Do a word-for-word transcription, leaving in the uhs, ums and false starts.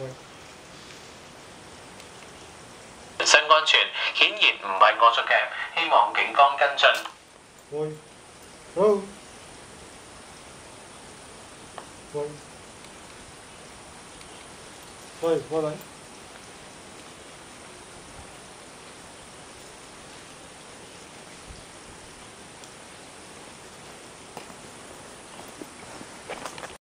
身安全顯然唔係惡作劇，希望警方跟進。 喂，好，喂，喂，過嚟。